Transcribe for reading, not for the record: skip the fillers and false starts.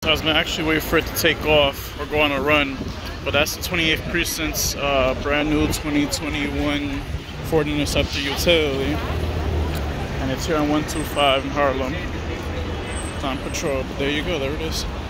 I was gonna actually wait for it to take off or go on a run, but that's the 28th Precinct's brand new 2021 Ford Interceptor utility, and it's here on 125 in Harlem. It's on patrol, but there you go, there it is.